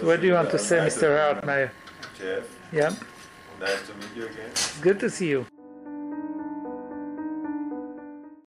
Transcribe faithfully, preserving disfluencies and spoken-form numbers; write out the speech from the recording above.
So what do you want to say, Mister Hartmeyer? Jeff, Yeah, nice to meet you again. it's good to see you.